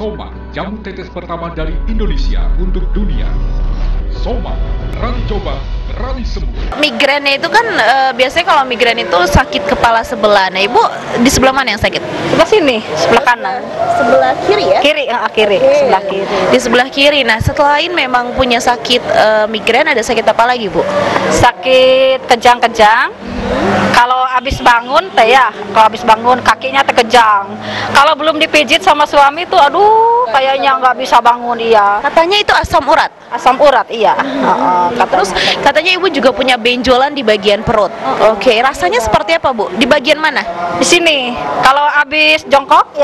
Soma, jamu tetes pertama dari Indonesia untuk dunia. Soma, berani coba, berani sembuh. Migrain itu kan biasanya kalau migrain itu sakit kepala sebelah. Nah, Ibu di sebelah mana yang sakit? Sebelah sini, sebelah kanan. Sebelah kiri ya? Kiri, kiri, sebelah kiri. Di sebelah kiri. Nah, selain memang punya sakit migrain, ada sakit apa lagi, Bu? Sakit kejang-kejang. Kalau habis bangun, kalau habis bangun kakinya terkejang. Kalau belum dipijit sama suami tuh, aduh, kayaknya nggak bisa bangun dia. Katanya itu asam urat. Asam urat, iya. Terus katanya Ibu juga punya benjolan di bagian perut. Oke, rasanya seperti apa, Bu? Di bagian mana? Di sini. Kalau habis jongkok,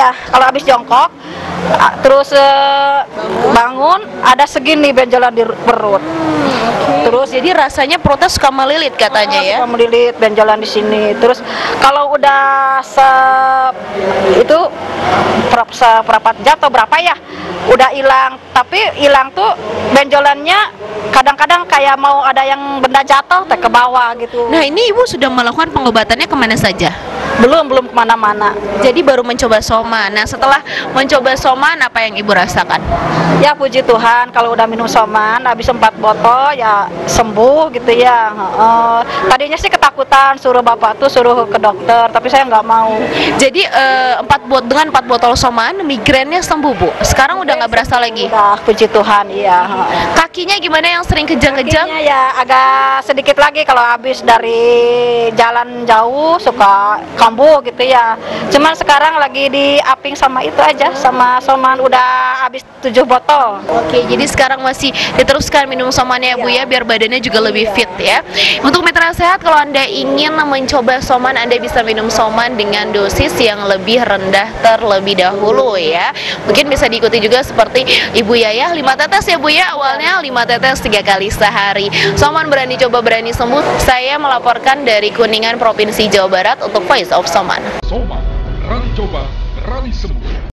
terus bangun ada segini benjolan di perut. Terus jadi rasanya perutnya suka melilit katanya ya? Suka melilit, benjolan di sini. Terus kalau udah itu seperempat jam atau berapa ya, udah hilang. Tapi hilang tuh benjolannya kadang-kadang kayak mau ada yang benda jatuh ke bawah gitu. Nah, ini Ibu sudah melakukan pengobatannya kemana saja? Belum kemana-mana. Jadi baru mencoba Soma. Nah, setelah mencoba Soman, apa yang Ibu rasakan? Ya puji Tuhan, kalau udah minum Soman habis 4 botol ya sembuh gitu ya. Tadinya sih ketakutan suruh bapak tuh suruh ke dokter, tapi saya nggak mau. Jadi dengan 4 botol Soman, migrainnya sembuh, Bu? Sekarang udah nggak berasa lagi? Udah, puji Tuhan, iya. Kakinya gimana yang sering kejang-kejang? Kakinya ya agak sedikit lagi kalau habis dari jalan jauh suka kambuh gitu ya. Cuman sekarang lagi di aping sama itu aja, sama Soman udah habis 7 botol. Oke, jadi sekarang masih diteruskan minum Somannya ya, Bu ya, biar badannya juga lebih fit ya. Untuk mitra sehat, kalau Anda ingin mencoba Soman, Anda bisa minum Soman dengan dosis yang lebih rendah terlebih dahulu ya. Mungkin bisa diikuti juga seperti Ibu Yayah, 5 tetes ya Bu ya, awalnya 5 tetes 3 kali sehari. Soman berani coba, berani sembuh. Saya melaporkan dari Kuningan, Provinsi Jawa Barat untuk Voice of Soman. Soma, berani coba, berani sembuh.